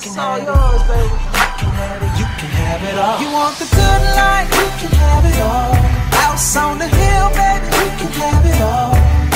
It's all yours, baby. You can have it all. You want the good life, You can have it all. house on the hill, baby. You can have it all.